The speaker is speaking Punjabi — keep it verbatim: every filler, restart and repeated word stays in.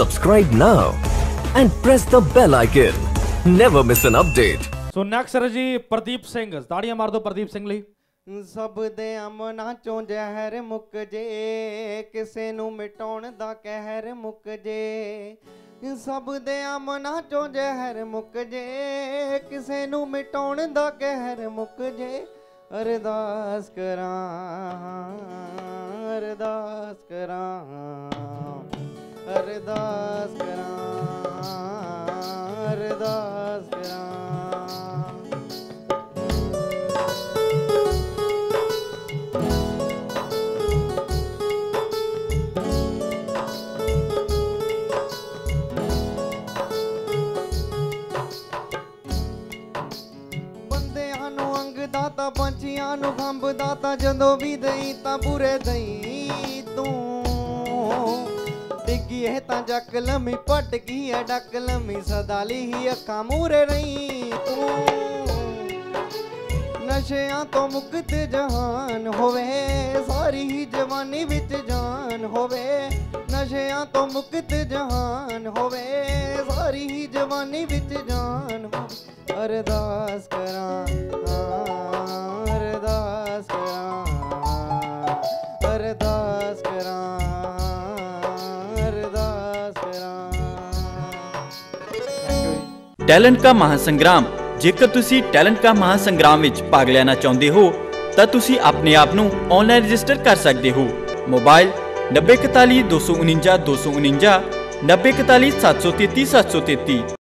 Subscribe now and press the bell icon. Never miss an update. So next sir ji Pradeep Singh, ताड़ियां मार दो प्रदीप सिंह ਲਈ। सब दे अमना चों जहर मुक जे, किसे नू मिटाउण दा कहर मुक जे। सब दे अमना चों जहर मुक जे, किसे नू मिटाउण दा कहर मुक जे। अरदास करां अरदास करां अरदास करां अरदास करां। ਬੰਦਿਆਂ ਨੂੰ ਅੰਗ ਦਾਤਾ ਪੰਛੀਆਂ ਨੂੰ ਖੰਭ ਦਾਤਾ ਜਦੋਂ ਵੀ ਦਈ ਤਾਂ ਪੂਰੇ ਦਈ ਤੂੰ। ਡਿੱਗੀ ਹੈ ਤਾਂ ਜੱਕ ਲੰਮੀ ਪਟ ਗਈ ਹੈ ਡੱਕ ਲੰਮੀ ਸਦਾ ਲਈ ਹੀ ਅੱਖਾਂ ਮੂਰੇ ਰਹੀ ਤੂੰ। ਨਸ਼ਿਆਂ ਤੋਂ ਮੁਕਤ ਜਹਾਨ ਹੋਵੇ ਸਾਰੀ ਹੀ ਜਵਾਨੀ ਵਿੱਚ ਜਾਨ ਹੋਵੇ। ਨਸ਼ਿਆਂ ਤੋਂ ਮੁਕਤ ਜਹਾਨ ਹੋਵੇ ਸਾਰੀ ਹੀ ਜਵਾਨੀ ਵਿੱਚ ਜਾਨ ਹੋਵੇ। ਅਰਦਾਸ ਕਰਾਂ ਅਰਦਾਸ ਕਰਾਂ ਅਰਦਾਸ ਕਰਾਂ ਅਰਦਾਸ ਕਰਾਂ। ਟੈਲੈਂਟ ਕਾ ਮਹਾਸੰਗਰਾਮ। ਜੇਕਰ ਤੁਸੀਂ ਟੈਲੈਂਟ ਕਾ ਮਹਾਸੰਗਰਾਮ ਵਿੱਚ ਭਾਗ ਲੈਣਾ ਚਾਹੁੰਦੇ ਹੋ ਤਾਂ ਤੁਸੀਂ ਆਪਣੇ ਆਪ ਨੂੰ ਆਨਲਾਈਨ ਰਜਿਸਟਰ ਕਰ ਸਕਦੇ ਹੋ। ਮੋਬਾਈਲ ਨੱਬੇ ਇਕਤਾਲੀ ਦੋ ਸੌ ਉਣੰਜਾ ਦੋ ਸੌ ਉਣੰਜਾ ਨੱਬੇ ਇਕਤਾਲੀ ਸੱਤ ਸੌ ਤੇਤੀ ਸੱਤ ਸੌ ਤੇਤੀ।